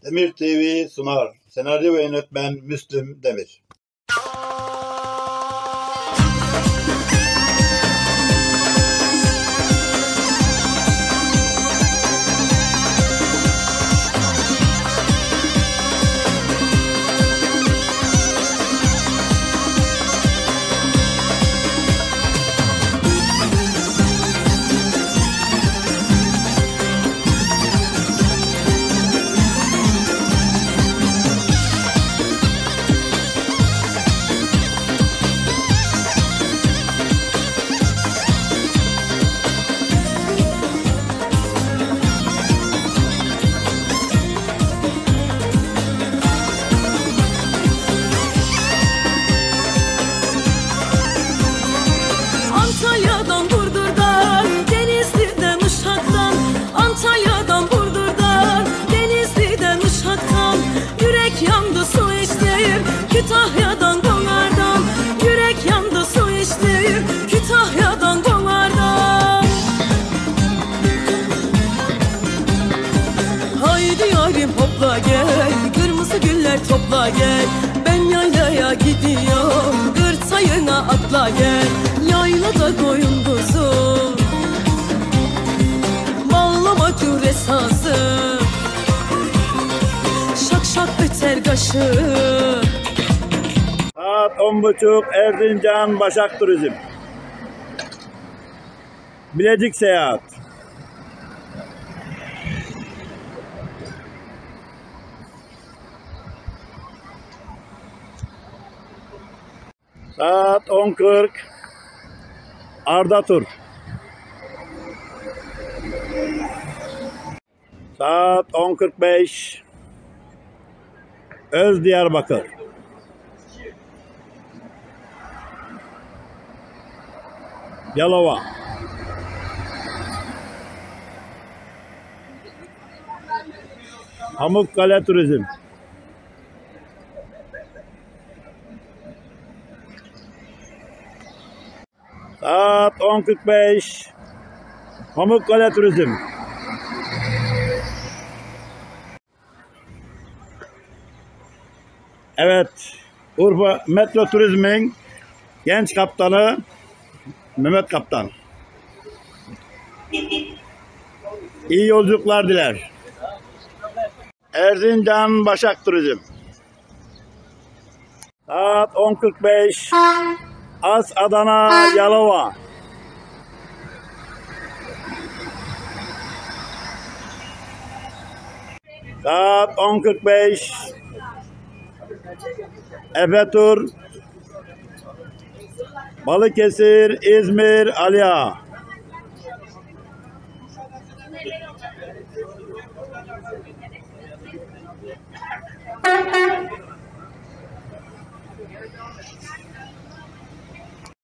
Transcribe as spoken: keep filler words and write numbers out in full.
Demir T V sunar. Senaryo ve yönetmen Müslüm Demir. Antalya'dan Burdur'dan, Denizli'den Uşak'tan, Antalya'dan Burdur'dan, Denizli'den Uşak'tan, yürek yandı su içtim, Kütahya'dan Konar'dan, yürek yandı su içtim, Kütahya'dan Konar'dan. Haydi yarim hopla gel, kırmızı güller topla gel, ben yaylaya gidiyorum, kır sayına atla gel. Yaylada koyun kuzu, bağlama cüre sazı, şak şak öter kaşı. Saat on buçuk Erzincan Başak Turizm. Bilecik Seyahat. Saat on kırk Arda Tur. Saat on kırk beş Öz Diyarbakır. Yalova. Pamukkale Turizm. Saat on kırk beş Pamukkale Turizm. Evet, Urfa Metro Turizm'in genç kaptanı Mehmet Kaptan. İyi yolculuklar diler. Erzincan Başak Turizm. Saat on kırk beş As Adana Yalova. Saat on kırk beş Efe Tur Balıkesir İzmir Aliağa.